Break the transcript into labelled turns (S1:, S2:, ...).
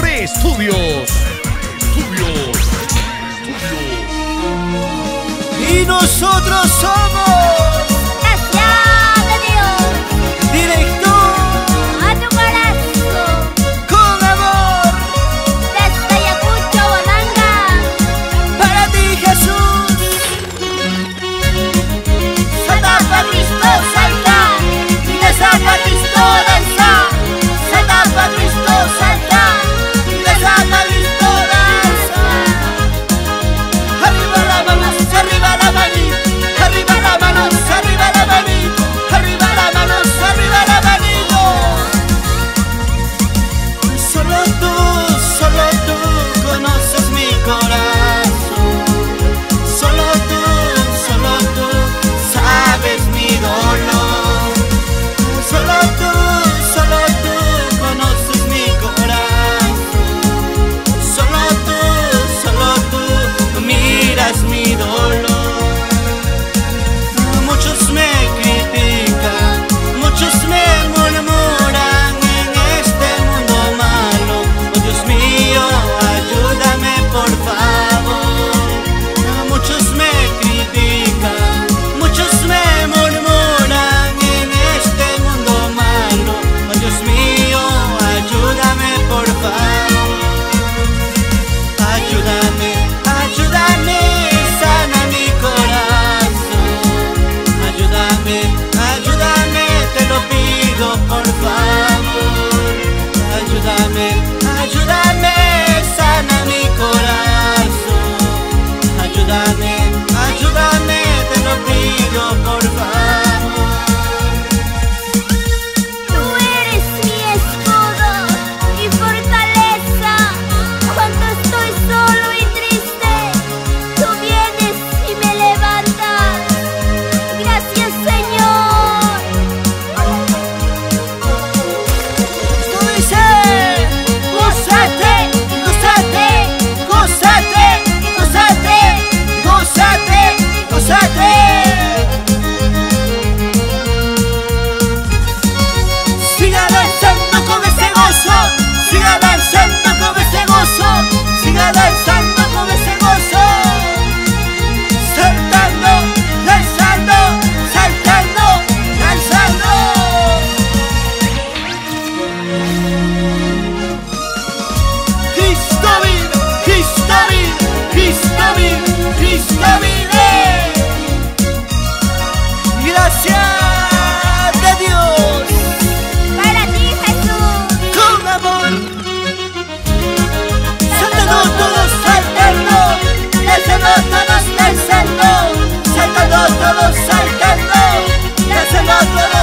S1: B Estudios.
S2: Y nosotros somos
S3: Gracias de Dios,
S2: directo
S3: a tu corazón,
S2: con amor
S3: desde Ayacucho, Bonanga.
S2: para ti, Jesús.
S3: Salta pa' Cristo, salta, y danza pa' Cristo, danza. Salta pa' Cristo, salta, y danza pa' Cristo, danza.
S2: Arriba la mano, arriba la manito, arriba la mano, arriba la manito, arriba la mano, arriba la manito. Solo tú conoces mi corazón. Solo tú sabes mi dolor. Solo tú conoces mi corazón. Solo tú miras mi dolor. Muchos me critican, muchos me murmuran en este mundo malo. Oh Dios mío, ayúdame por favor. Muchos me critican, muchos me murmuran en este mundo malo. Oh Dios mío, ayúdame por favor. Ayúdame, sana mi corazón. Ayúdame, te lo pido por favor. Ayúdame, sana mi corazón. Ayúdame, te lo pido por favor.
S3: Tú eres mi escudo y fortaleza. Cuando estoy solo y triste, tú vienes y me levantas. Gracias, Señor.
S2: Tú dices, gózate, gózate, gózate, gózate, gózate, gózate. Siga danzando con ese gozo, siga danzando con ese gozo, siga danzando con ese gozo. Saltando, danzando, saltando, danzando. Cristo vive, Cristo vive, Cristo vive, Cristo vive. Gracias de Dios,
S3: Para ti, Jesús.
S2: con amor. Saltando todos, saltando, danzando todos, danzando, saltando todos, saltando, danzando todos.